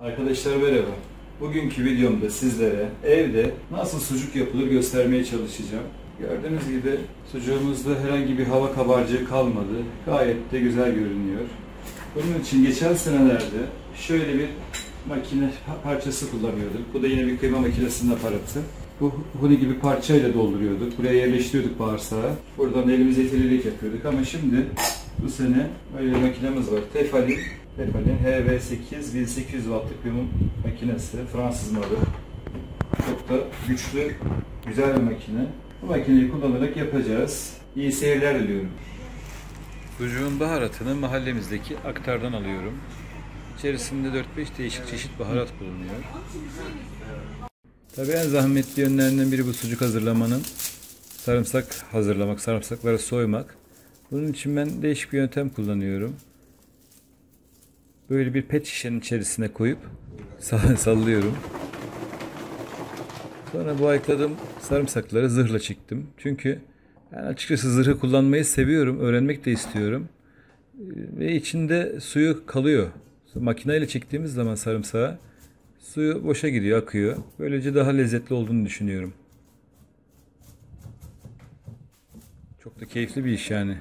Arkadaşlar merhaba. Bugünkü videomda sizlere evde nasıl sucuk yapılır göstermeye çalışacağım. Gördüğünüz gibi sucuğumuzda herhangi bir hava kabarcığı kalmadı. Gayet de güzel görünüyor. Bunun için geçen senelerde şöyle bir makine parçası kullanıyorduk. Bu da yine bir kıyma makinesinin aparatı. Bu huni gibi parçayla dolduruyorduk. Buraya yerleştiriyorduk bağırsağı. Buradan elimize itelelik yapıyorduk ama şimdi bu sene öyle bir makinemiz var. Tefal'in HV8 1800 wattlık bir makinesi. Fransız malı. Çok da güçlü, güzel bir makine. Bu makineyi kullanarak yapacağız. İyi seyirler diliyorum. Sucuğun baharatını mahallemizdeki aktardan alıyorum. İçerisinde 4-5 değişik çeşit baharat bulunuyor. Tabii en zahmetli yönlerinden biri bu sucuk hazırlamanın sarımsak hazırlamak, sarımsakları soymak. Bunun için ben değişik bir yöntem kullanıyorum. Böyle bir pet şişenin içerisine koyup sallıyorum. Sonra bu ayıkladığım sarımsakları zırhla çektim. Çünkü ben açıkçası zırhı kullanmayı seviyorum, öğrenmek de istiyorum. Ve içinde suyu kalıyor. Makineyle çektiğimiz zaman sarımsağı suyu boşa gidiyor, akıyor. Böylece daha lezzetli olduğunu düşünüyorum. Çok da keyifli bir iş yani.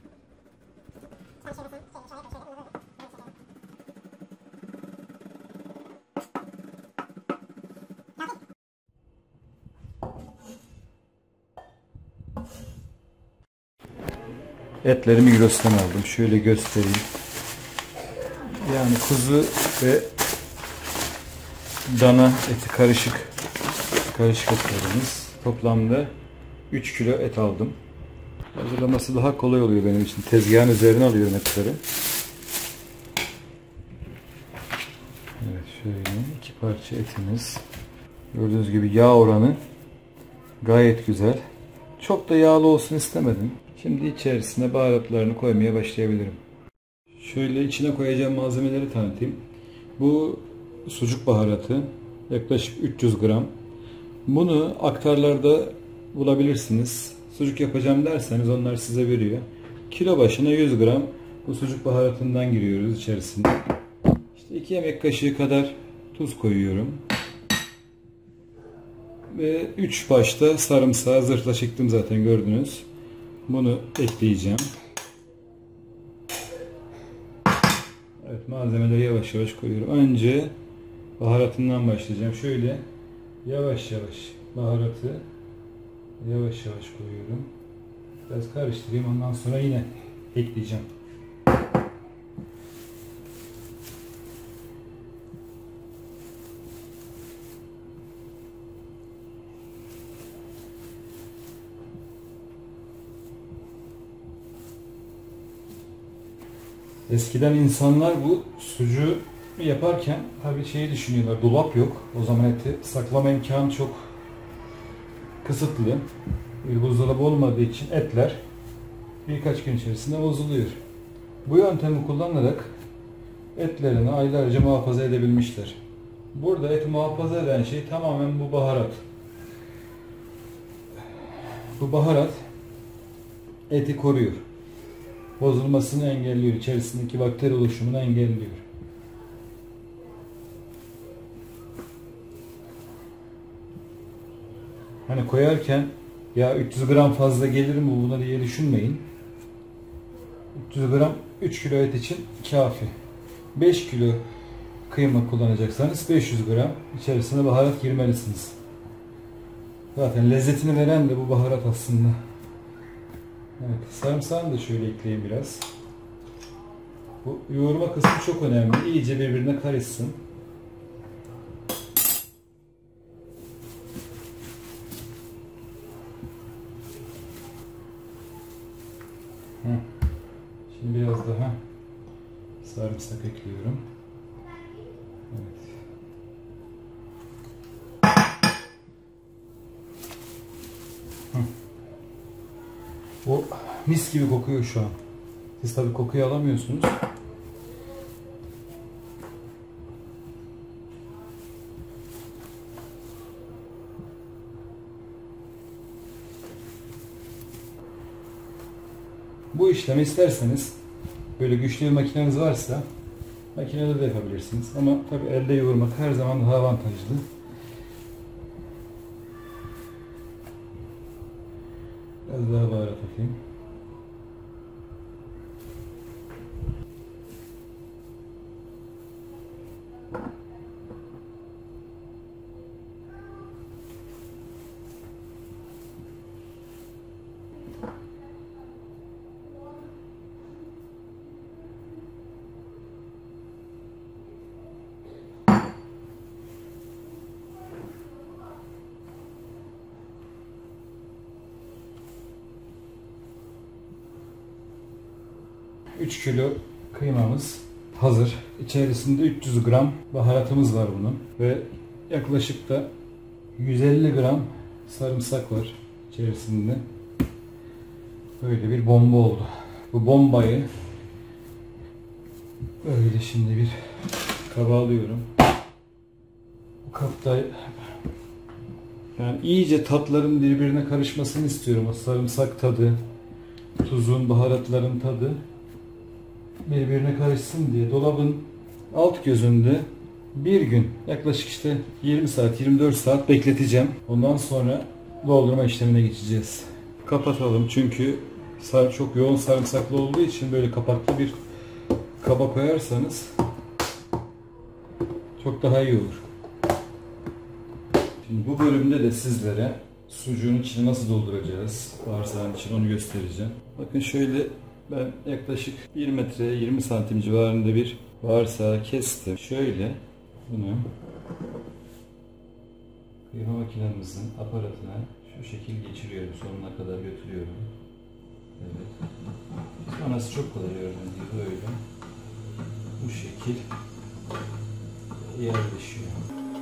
Etleri Migros'tan aldım. Şöyle göstereyim. Yani kuzu ve dana eti karışık etlerimiz. Toplamda 3 kilo et aldım. Hazırlaması daha kolay oluyor benim için. Tezgahın üzerine alıyorum etleri. Evet, şöyle 2 parça etimiz. Gördüğünüz gibi yağ oranı gayet güzel. Çok da yağlı olsun istemedim. Şimdi içerisine baharatlarını koymaya başlayabilirim. Şöyle içine koyacağım malzemeleri tanıtayım. Bu sucuk baharatı yaklaşık 300 gram. Bunu aktarlarda bulabilirsiniz. Sucuk yapacağım derseniz onlar size veriyor. Kilo başına 100 gram bu sucuk baharatından giriyoruz içerisine. İşte 2 yemek kaşığı kadar tuz koyuyorum. Ve 3 başta sarımsağı zırhla çektim zaten gördünüz. Bunu ekleyeceğim. Evet, malzemeleri yavaş yavaş koyuyorum. Önce baharatından başlayacağım. Şöyle yavaş yavaş baharatı yavaş yavaş koyuyorum. Biraz karıştırayım, ondan sonra yine ekleyeceğim. Eskiden insanlar bu sucuğu yaparken tabii şeyi düşünüyorlar, dolap yok. O zaman eti saklama imkanı çok kısıtlı. Bir buzdolabı olmadığı için etler birkaç gün içerisinde bozuluyor. Bu yöntemi kullanarak etlerini aylarca muhafaza edebilmişler. Burada eti muhafaza eden şey tamamen bu baharat. Bu baharat eti koruyor. Bozulmasını engelliyor. İçerisindeki bakteri oluşumunu engelliyor. Hani koyarken ya 300 gram fazla gelir mi buna diye düşünmeyin. 300 gram 3 kilo et için kafi. 5 kilo kıyma kullanacaksanız 500 gram içerisine baharat girmelisiniz. Zaten lezzetini veren de bu baharat aslında. Evet, sarımsağını da şöyle ekleyeyim biraz. Bu yoğurma kısmı çok önemli. İyice birbirine karışsın. Şimdi biraz daha sarımsak ekliyorum. Evet. O mis gibi kokuyor şu an. Siz tabii kokuyu alamıyorsunuz. Bu işlemi isterseniz böyle güçlü bir makineniz varsa Makinede de yapabilirsiniz ama tabii elde yoğurmak her zaman daha avantajlı. Biraz daha baharat atayım. ...3 kilo kıymamız hazır. İçerisinde 300 gram baharatımız var bunun. Ve yaklaşık da 150 gram sarımsak var içerisinde. Böyle bir bomba oldu. Bu bombayı böyle şimdi bir kaba alıyorum. Bu kapta yani iyice tatların birbirine karışmasını istiyorum. O sarımsak tadı, tuzun, baharatların tadı birbirine karışsın diye dolabın alt gözünde bir gün yaklaşık işte 20 saat 24 saat bekleteceğim. Ondan sonra doldurma işlemine geçeceğiz. Kapatalım çünkü çok yoğun sarımsaklı olduğu için böyle kapaklı bir kaba koyarsanız çok daha iyi olur. Şimdi bu bölümde de sizlere sucuğun içini nasıl dolduracağız, bağırsağın içini onu göstereceğim. Bakın şöyle ben yaklaşık 1 metre 20 santim civarında bir bağırsağı kestim. Şöyle bunu kıyma makinemizin aparatına şu şekil geçiriyorum. Sonuna kadar götürüyorum. Evet. Sonrası çok kolay gördüğünüz gibi böyle. Bu şekil yerleşiyor.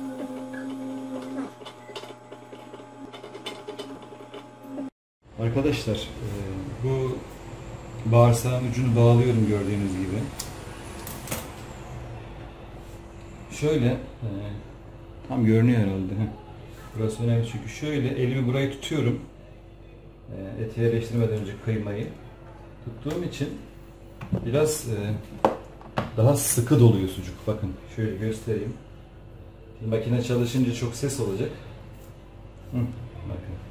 Arkadaşlar bu bağırsağın ucunu bağlıyorum gördüğünüz gibi. Şöyle tam görünüyor herhalde. Burası önemli çünkü şöyle elimi burayı tutuyorum. Eti yerleştirmeden önce kıymayı tuttuğum için biraz daha sıkı doluyor sucuk. Bakın şöyle göstereyim. Şimdi makine çalışınca çok ses olacak. Bakın.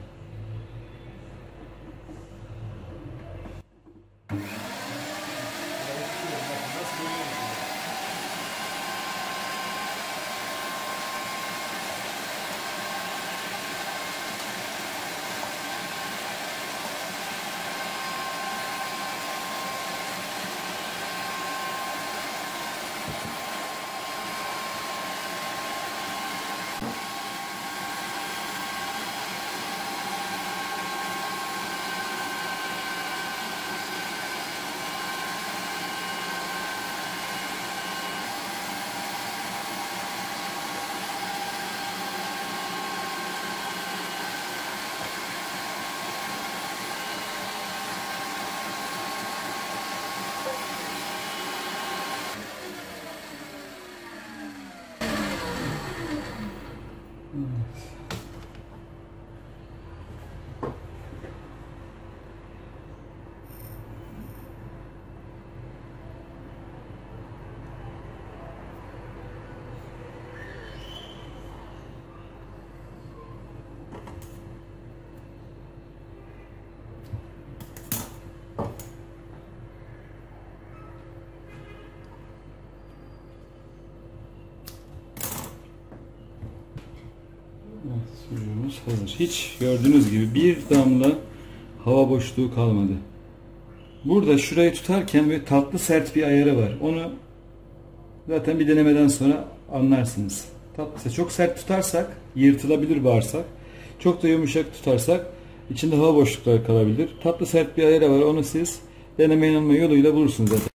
Evet, sucuğumuz hazır. Hiç gördüğünüz gibi bir damla hava boşluğu kalmadı. Burada şurayı tutarken böyle tatlı sert bir ayarı var. Onu zaten bir denemeden sonra anlarsınız. Tatlı, çok sert tutarsak yırtılabilir bağırsak. Çok da yumuşak tutarsak içinde hava boşlukları kalabilir. Tatlı sert bir ayarı var. Onu siz deneme yanılma yoluyla bulursunuz zaten.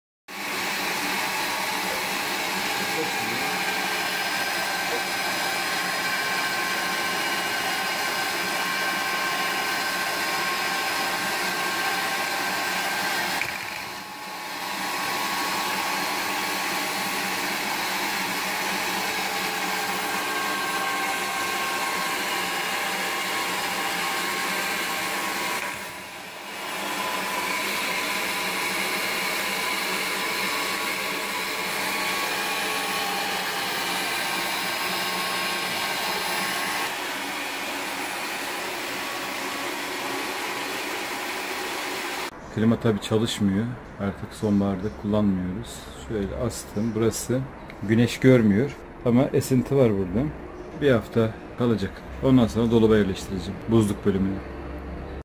Klima tabi çalışmıyor. Artık sonbaharda kullanmıyoruz. Şöyle astım. Burası güneş görmüyor. Ama esinti var burada. Bir hafta kalacak. Ondan sonra dolaba yerleştireceğim. Buzluk bölümüne.